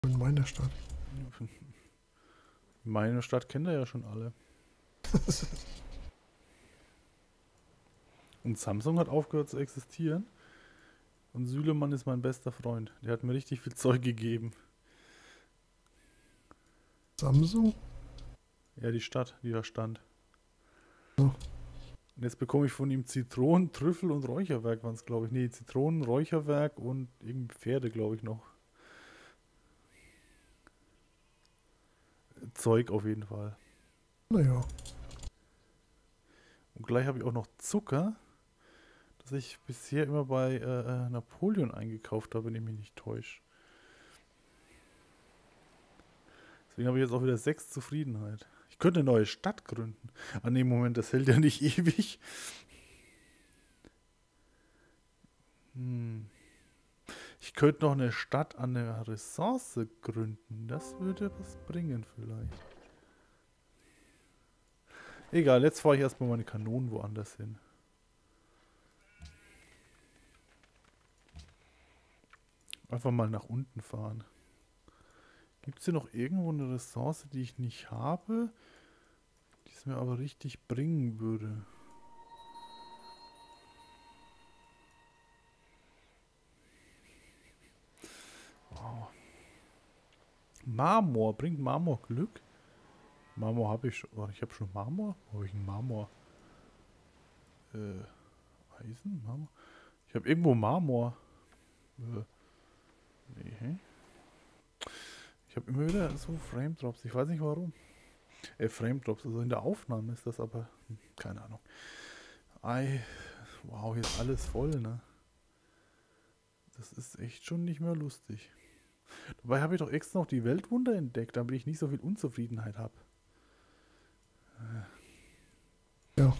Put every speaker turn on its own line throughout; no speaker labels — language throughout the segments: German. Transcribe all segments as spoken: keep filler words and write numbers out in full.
In meiner Stadt.
Meine Stadt kennt er ja schon alle. Und Samsung hat aufgehört zu existieren. Und Süleman ist mein bester Freund. Der hat mir richtig viel Zeug gegeben.
Samsung?
Ja, die Stadt, die da stand.
Oh.
Und jetzt bekomme ich von ihm Zitronen, Trüffel und Räucherwerk, waren es, glaube ich. Nee, Zitronen, Räucherwerk und irgendwie Pferde, glaube ich, noch. Zeug auf jeden Fall.
Naja.
Und gleich habe ich auch noch Zucker, das ich bisher immer bei äh, Napoleon eingekauft habe, wenn ich mich nicht täusche. Deswegen habe ich jetzt auch wieder sechs Zufriedenheit. Ich könnte eine neue Stadt gründen. Ah nee, Moment, das hält ja nicht ewig. Hm. Ich könnte noch eine Stadt an der Ressource gründen. Das würde was bringen vielleicht. Egal, jetzt fahre ich erstmal meine Kanonen woanders hin. Einfach mal nach unten fahren. Gibt es hier noch irgendwo eine Ressource, die ich nicht habe, die es mir aber richtig bringen würde? Wow. Marmor. Bringt Marmor Glück? Marmor habe ich schon. Oh, ich habe schon Marmor? Wo habe ich einen Marmor? Äh, Eisen? Marmor? Ich habe irgendwo Marmor. Äh, nee. Ich habe immer wieder so Frame Drops. Ich weiß nicht warum. Äh, Frame Drops. Also in der Aufnahme ist das aber. Hm, keine Ahnung. Ei. Wow, hier ist alles voll, ne? Das ist echt schon nicht mehr lustig. Dabei habe ich doch extra noch die Weltwunder entdeckt, damit ich nicht so viel Unzufriedenheit habe.
Ja.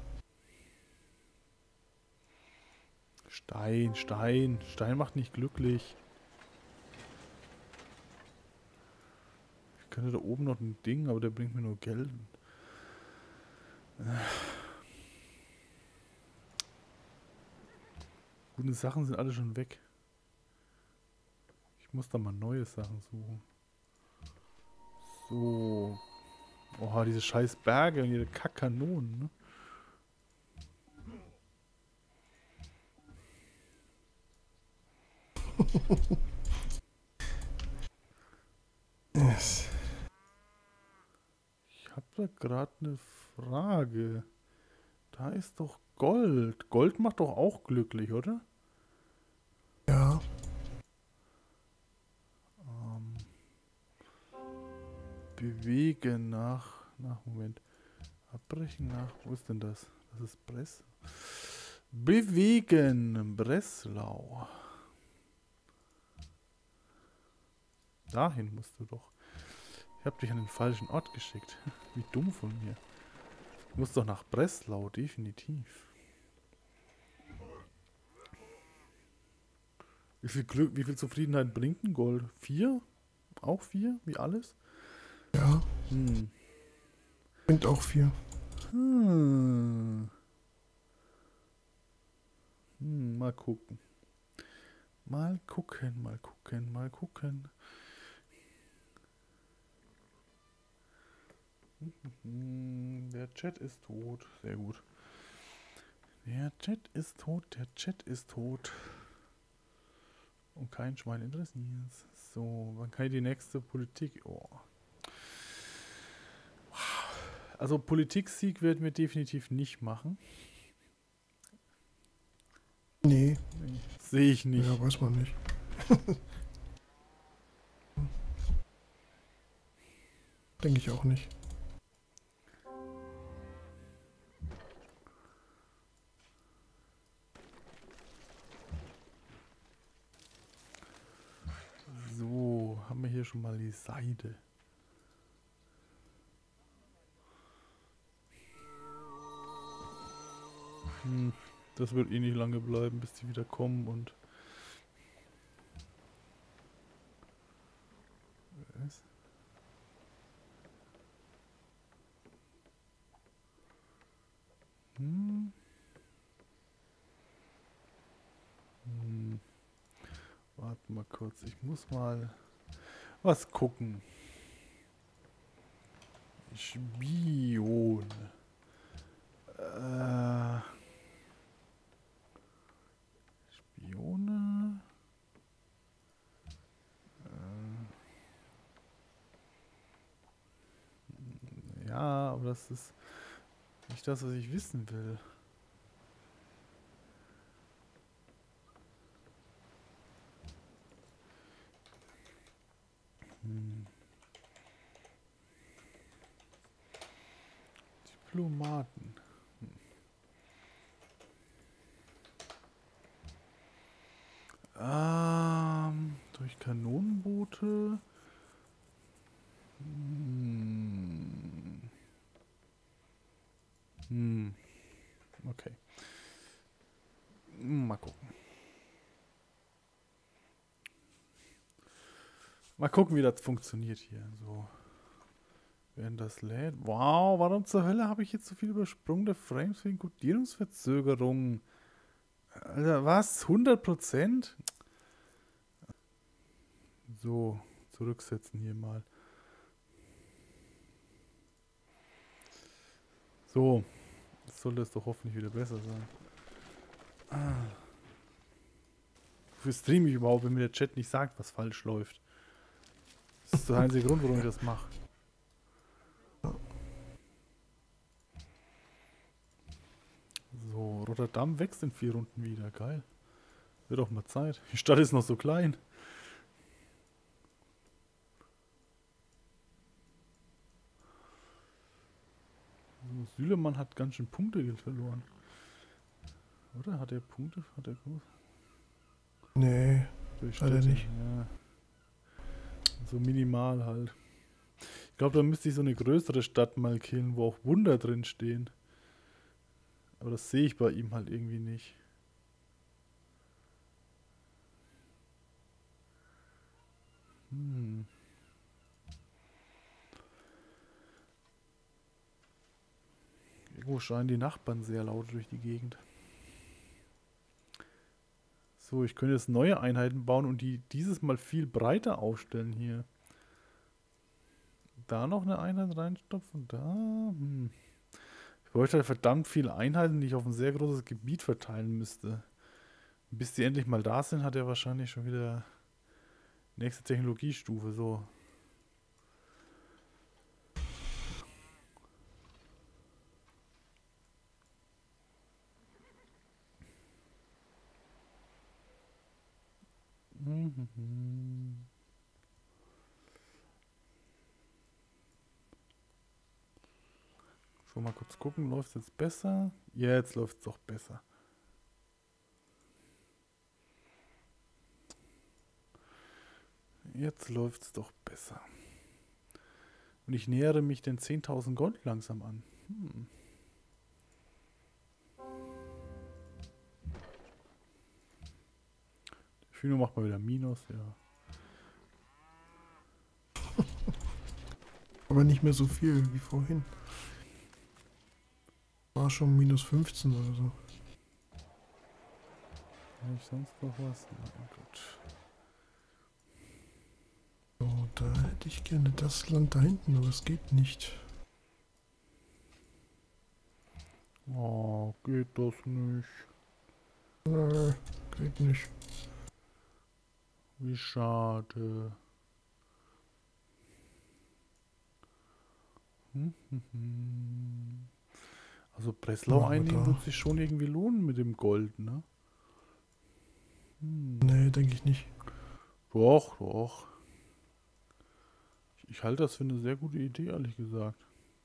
Stein, Stein. Stein macht nicht glücklich. Ich könnte da oben noch ein Ding, aber der bringt mir nur Geld. Gute Sachen sind alle schon weg. Ich muss da mal neue Sachen suchen. So. Oha, diese scheiß Berge und ihre Kackkanonen, ne?
Yes.
Ich habe da gerade eine Frage. Da ist doch Gold. Gold macht doch auch glücklich, oder?
Ja.
Ähm, bewegen nach... Nach, Moment. Abbrechen nach... Wo ist denn das? Das ist Bress. Bewegen. Breslau. Dahin musst du doch. Ich habe dich an den falschen Ort geschickt. Wie dumm von mir. Du musst doch nach Breslau, definitiv. Wie viel Glück, wie viel Zufriedenheit bringt ein Gold? Vier? Auch vier? Wie alles?
Ja.
Hm.
Bringt auch viel.
Hm. Hm, mal gucken. Mal gucken, mal gucken, mal gucken. Hm, der Chat ist tot. Sehr gut. Der Chat ist tot, der Chat ist tot. Und kein Schwein interessiert. So, wann kann ich die nächste Politik... Oh. Also Politiksieg werden wir definitiv nicht machen.
Nee.
Nee, sehe ich nicht.
Ja, weiß man nicht. Denke ich auch nicht.
So, haben wir hier schon mal die Seide. Hm, das wird eh nicht lange bleiben, bis die wieder kommen und... Was? Hm. Hm. Warte mal kurz, ich muss mal... Was gucken? Spion. Äh, Spione. Äh, ja, aber das ist nicht das, was ich wissen will. Hm. Diplomaten. Ähm, durch Kanonenboote. Hm. Hm. Okay. Mal gucken. Mal gucken, wie das funktioniert hier. So. Während das lädt. Wow, warum zur Hölle habe ich jetzt so viel übersprungene Frames wegen Codierungsverzögerung? Alter, was? hundert Prozent? So, zurücksetzen hier mal. So, jetzt sollte es doch hoffentlich wieder besser sein. Ah. Wofür streame ich überhaupt, wenn mir der Chat nicht sagt, was falsch läuft? Das ist der einzige Grund, warum ich das mache. So, Rotterdam wächst in vier Runden wieder. Geil. Wird auch mal Zeit. Die Stadt ist noch so klein. So, Süleman hat ganz schön Punkte verloren. Oder? Hat er Punkte? Hat er groß?
Nee,
Durch
hat er
Städte,
nicht.
ja. So minimal halt. Ich glaube, da müsste ich so eine größere Stadt mal killen, wo auch Wunder drin stehen. Aber das sehe ich bei ihm halt irgendwie nicht. Hm. Irgendwo schreien die Nachbarn sehr laut durch die Gegend. So, ich könnte jetzt neue Einheiten bauen und die dieses Mal viel breiter aufstellen hier. Da noch eine Einheit reinstopfen, da. Hm. Ich bräuchte halt verdammt viele Einheiten, die ich auf ein sehr großes Gebiet verteilen müsste. Bis die endlich mal da sind, hat er wahrscheinlich schon wieder nächste Technologiestufe, so. Mhm. So, mal kurz gucken, läuft es jetzt besser? Ja, jetzt läuft es doch besser. Jetzt läuft es doch besser. Und ich nähere mich den zehntausend Gold langsam an. Hm. Fino macht mal wieder Minus, ja.
Aber nicht mehr so viel wie vorhin. War schon minus fünfzehn oder so.
Habe ich sonst noch was? Na gut.
So, da hätte ich gerne das Land da hinten, aber es geht nicht.
Oh, geht das nicht.
Äh, geht nicht.
Wie schade. Hm, hm, hm. Also Breslau
Machen wir
einnehmen
da.
wird sich schon irgendwie lohnen mit dem Gold, ne? Hm.
Nee, denke ich nicht.
Doch, doch. Ich, ich halte das für eine sehr gute Idee, ehrlich gesagt.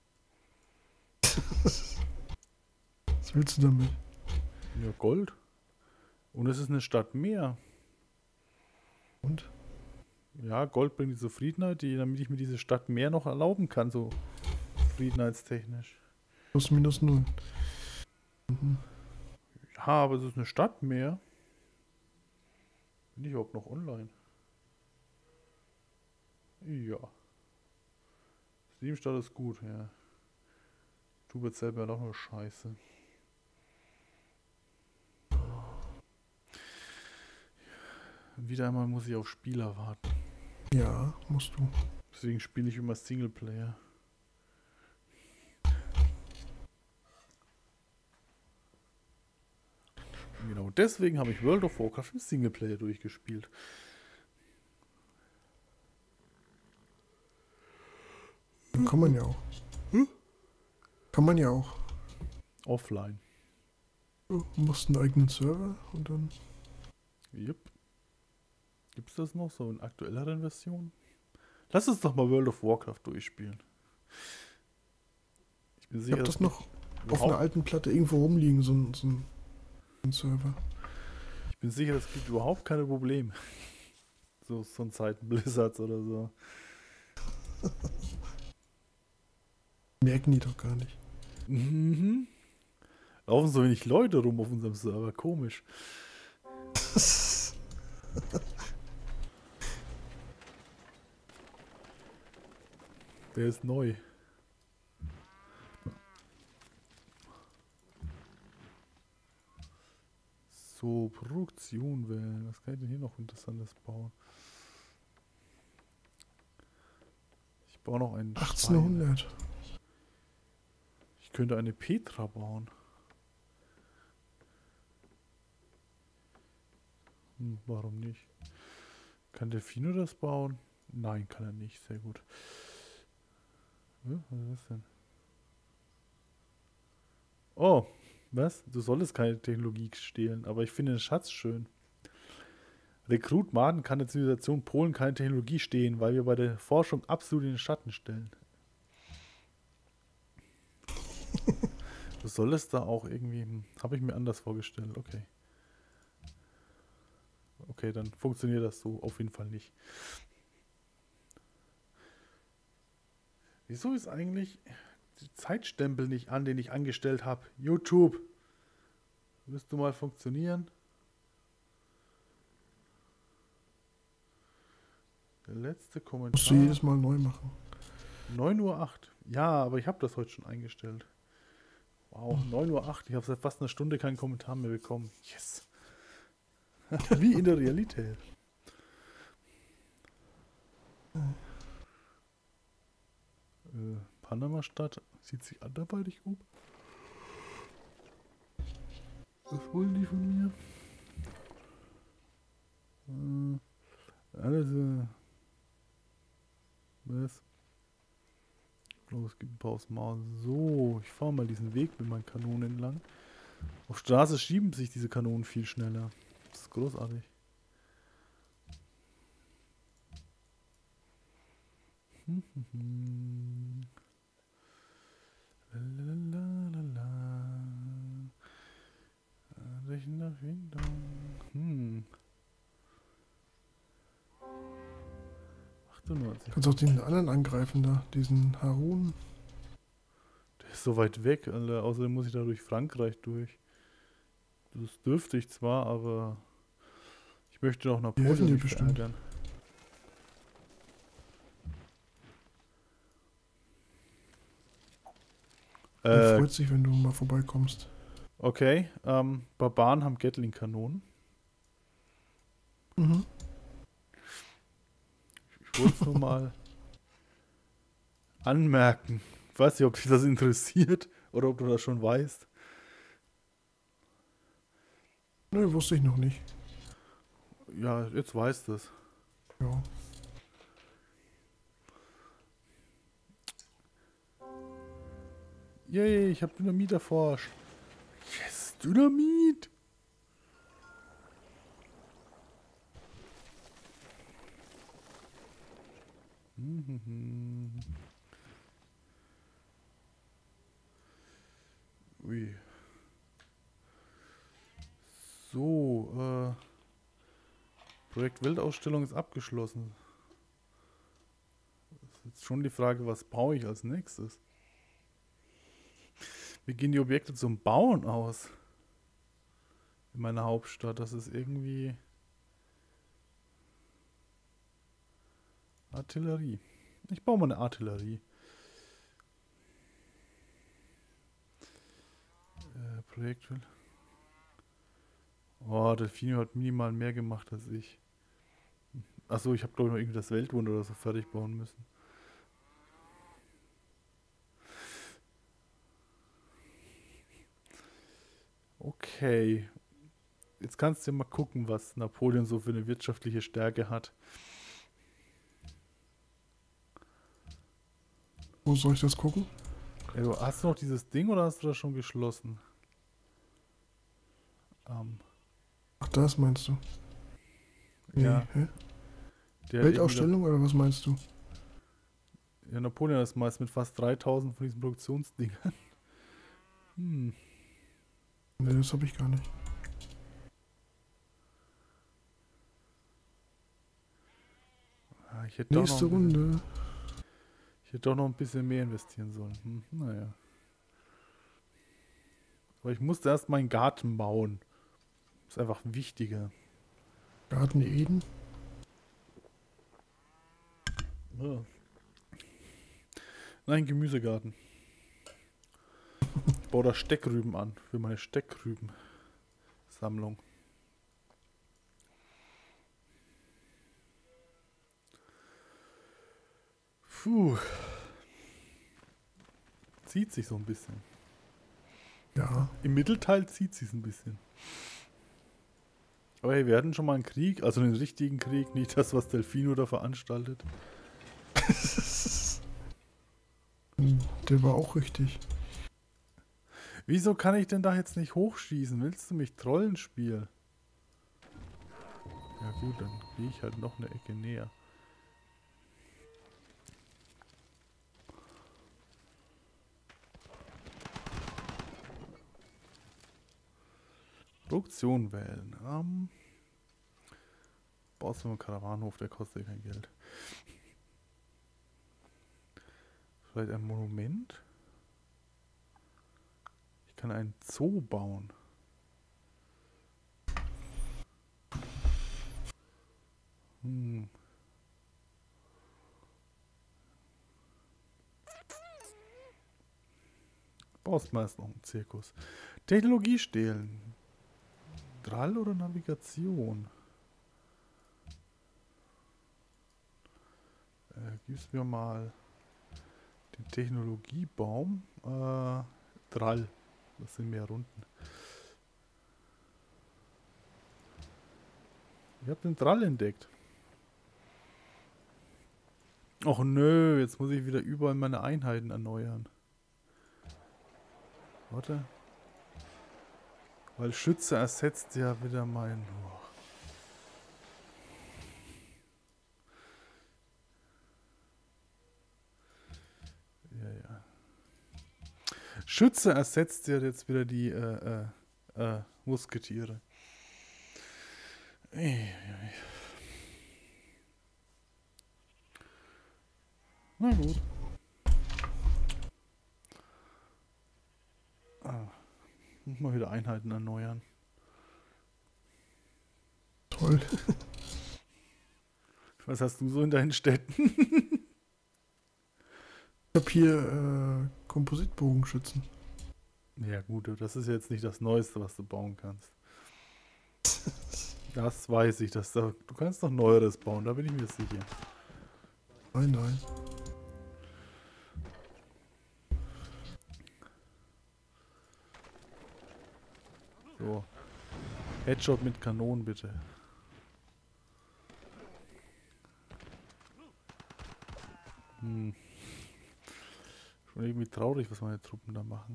Was willst du damit?
Ja, Gold. Und es ist eine Stadt mehr.
Und?
Ja, Gold bringt die Zufriedenheit, die, damit ich mir diese Stadt mehr noch erlauben kann, so zufriedenheitstechnisch.
Plus minus null. Mhm.
Ja, aber es ist eine Stadt mehr. Bin ich überhaupt noch online? Ja. Steam-Stadt ist gut, ja. Du wird selber doch nur Scheiße. Wieder einmal muss ich auf Spieler warten.
Ja, musst du.
Deswegen spiele ich immer Singleplayer. Genau, deswegen habe ich World of Warcraft im Singleplayer durchgespielt.
Kann man ja auch. Hm? Kann man ja auch.
Offline.
Du musst einen eigenen Server und dann.
Yep. Gibt es das noch so in aktuelleren Versionen? Lass uns doch mal World of Warcraft durchspielen. Ich bin
Ich
sicher,
hab das
dass
noch auf einer alten Platte irgendwo rumliegen, so ein, so ein, ein Server.
Ich bin sicher, das gibt überhaupt keine Probleme. So von Zeiten Blizzards oder so.
Merken die doch gar nicht.
Mhm. Laufen so wenig Leute rum auf unserem Server. Komisch. Der ist neu. So, Produktion wählen. Was kann ich denn hier noch Interessantes bauen? Ich baue noch einen Stein.
achtzehnhundert.
Ich könnte eine Petra bauen. Hm, warum nicht? Kann der Fino das bauen? Nein, kann er nicht. Sehr gut. Hm, was ist das denn? Oh, was? Du solltest keine Technologie stehlen, aber ich finde den Schatz schön. Rekrut Maden kann der Zivilisation Polen keine Technologie stehlen, weil wir bei der Forschung absolut in den Schatten stellen. Du solltest da auch irgendwie... Hm, habe ich mir anders vorgestellt. Okay. Okay, dann funktioniert das so auf jeden Fall nicht. Wieso ist eigentlich die Zeitstempel nicht an, den ich angestellt habe? YouTube. Müsste mal funktionieren. Der letzte Kommentar.
Musst du jedes Mal neu machen.
neun Uhr acht. Ja, aber ich habe das heute schon eingestellt. Wow, neun Uhr acht. Ich habe seit fast einer Stunde keinen Kommentar mehr bekommen. Yes. Wie in der Realität. Äh, Panama-Stadt. Sieht sich anderweitig um? Was wollen die von mir? Äh, alles, äh, was? Ich glaube, es gibt ein paar aus Mauer. So, ich fahre mal diesen Weg mit meinen Kanonen entlang. Auf Straße schieben sich diese Kanonen viel schneller. Das ist großartig. Hm, hm, hm. Lalalala. Hm. achtundneunzig.
Kannst auch den anderen angreifen da, diesen Harun.
Der ist so weit weg, Alter. Außerdem muss ich da durch Frankreich durch. Das dürfte ich zwar, aber ich möchte doch Napoleon
dir
nicht
bestimmt.
verärgern.
Er
Äh,
freut sich, wenn du mal vorbeikommst.
okay, ähm, Barbaren haben Gatling-Kanonen.
Mhm.
Ich wollte es nur mal anmerken. Ich weiß nicht, ob dich das interessiert oder ob du das schon weißt.
Nö, wusste ich noch nicht.
Ja, jetzt weißt du es.
Ja.
Yay, ich habe Dynamit erforscht. Yes, Dynamit! Mhm. Ui. So, äh. Projekt Weltausstellung ist abgeschlossen. Das ist jetzt schon die Frage, was baue ich als nächstes? Wie gehen die Objekte zum Bauen aus? In meiner Hauptstadt. Das ist irgendwie... Artillerie. Ich baue mal eine Artillerie. Äh, Projekt... Oh, Delfino hat minimal mehr gemacht als ich. Achso, ich habe glaube ich noch irgendwie das Weltwunder oder so fertig bauen müssen. Okay. Jetzt kannst du ja mal gucken, was Napoleon so für eine wirtschaftliche Stärke hat.
Wo soll ich das gucken?
Ja, du, hast du noch dieses Ding oder hast du das schon geschlossen? Ähm,
Ach, das meinst du? Nee,
ja.
hä?
Der
Weltausstellung oder was meinst du?
Da, ja, Napoleon ist meist mit fast dreitausend von diesen Produktionsdingern. Hm.
Nee, das habe ich gar nicht.
Ah, ich hätte doch
Nächste
noch ein bisschen,
Runde.
ich hätte doch noch ein bisschen mehr investieren sollen. Hm, naja. Aber ich musste erst meinen Garten bauen. Ist einfach wichtiger.
Garten Eden.
Ja. Nein, Gemüsegarten. Ich baue da Steckrüben an für meine Steckrüben-Sammlung. Puh. Zieht sich so ein bisschen.
Ja.
Im Mittelteil zieht sich ein bisschen. Aber hey, wir hatten schon mal einen Krieg, also einen richtigen Krieg, nicht das, was Delfino da veranstaltet.
Der war auch richtig.
Wieso kann ich denn da jetzt nicht hochschießen? Willst du mich trollen, Spiel? Ja gut, dann gehe ich halt noch eine Ecke näher. Produktion wählen. Ähm, baust du einen Karawanenhof, der kostet ja kein Geld. Vielleicht ein Monument? Ich kann einen Zoo bauen. Hm. Baust meist noch einen Zirkus. Technologie stehlen. Drall oder Navigation? Äh, gib's mir mal den Technologiebaum. Äh, Drall. Das sind mehr Runden. Ich habe den Drall entdeckt. Och nö, jetzt muss ich wieder überall meine Einheiten erneuern. Warte. Weil Schütze ersetzt ja wieder mein... Oh. Ja, ja. Schütze ersetzt ja jetzt wieder die äh, äh, äh, Musketiere. Ey, ey. Na gut. Ah. Muss mal wieder Einheiten erneuern.
Toll.
Was hast du so in deinen Städten?
Ich habe hier äh, Kompositbogenschützen.
Ja gut, das ist jetzt nicht das Neueste, was du bauen kannst. Das weiß ich. Dass da, du kannst noch Neueres bauen, da bin ich mir sicher.
Nein, nein.
So. Headshot mit Kanonen, bitte. Hm. Schon irgendwie traurig, was meine Truppen da machen.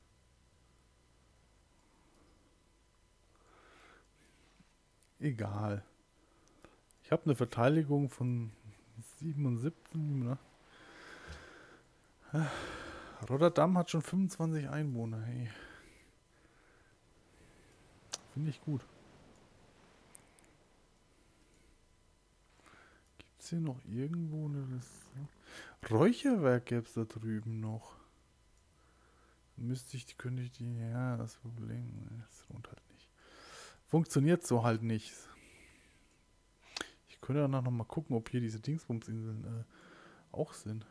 Egal. Ich habe eine Verteidigung von siebenundsiebzig. Ne? Rotterdam hat schon fünfundzwanzig Einwohner. Hey. Finde ich gut. Gibt es hier noch irgendwo eine... Räucherwerk gäbe es da drüben noch. Müsste ich, könnte ich die... Ja, das Problem... Das lohnt halt nicht. Funktioniert so halt nicht. Ich könnte danach noch mal gucken, ob hier diese Dingsbumsinseln äh, auch sind.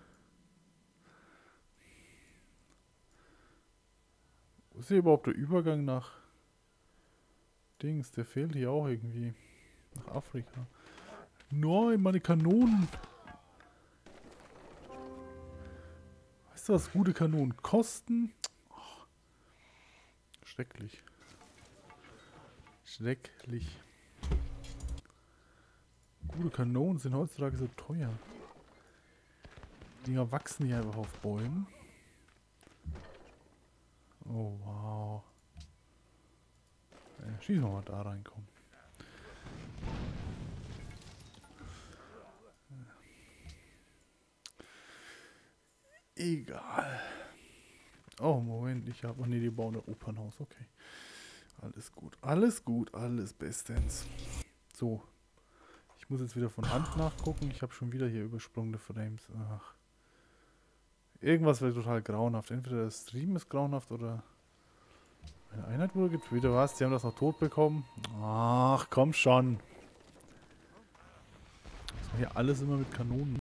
Wo ist hier überhaupt der Übergang nach Dings? Der fehlt hier auch irgendwie. Nach Afrika. Nein, meine Kanonen. Weißt du, was gute Kanonen kosten? Oh. Schrecklich. Schrecklich. Gute Kanonen sind heutzutage so teuer. Die Dinger wachsen hier einfach auf Bäumen. Oh, wow. Ja, schießen wir mal da reinkommen. Egal. Oh, Moment, ich habe... Oh ne, die bauen ein Opernhaus, okay. Alles gut, alles gut, alles bestens. So. Ich muss jetzt wieder von Hand nachgucken. Ich habe schon wieder hier übersprungene Frames. Ach. Irgendwas wäre total grauenhaft. Entweder der Stream ist grauenhaft oder... Eine Einheit wurde getötet. Was? Die haben das noch tot bekommen? Ach, komm schon. Das war hier alles immer mit Kanonen.